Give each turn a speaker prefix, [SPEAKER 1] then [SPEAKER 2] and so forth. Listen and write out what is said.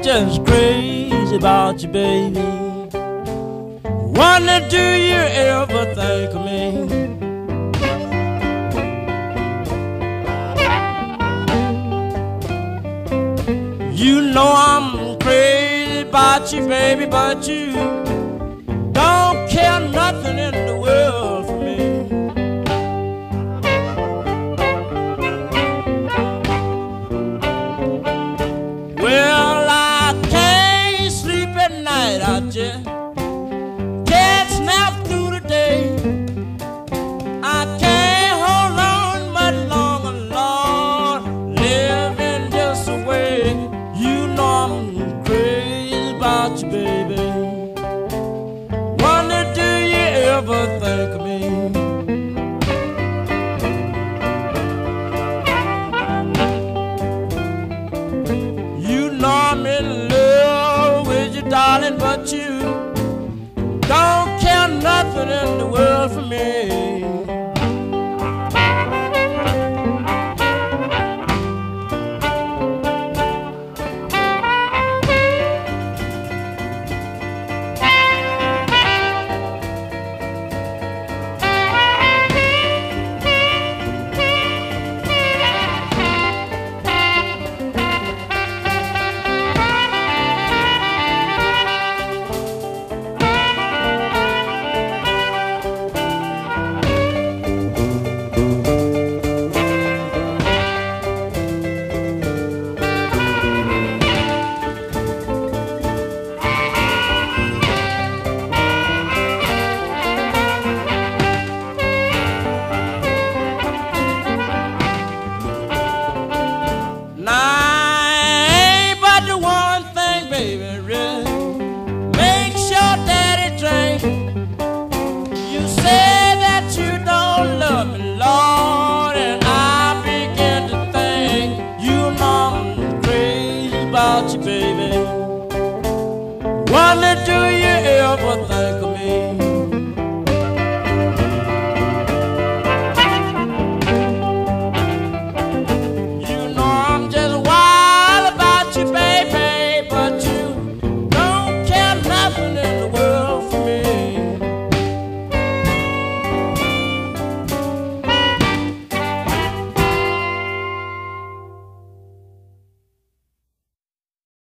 [SPEAKER 1] just crazy about you, baby. Wonder, do you ever think of me? You know I'm crazy about you, baby, but you don't care nothing in the world for me. Well, I can't sleep at night, I just can't snap through the day. I can't hold on much longer, Lord, living just the way. You know I'm crazy about you, baby. Wonder, do you ever think of me? You know I'm in love with you, darling, but you don't care nothing in the world for me. About you, baby. Wonder, do you ever think of me?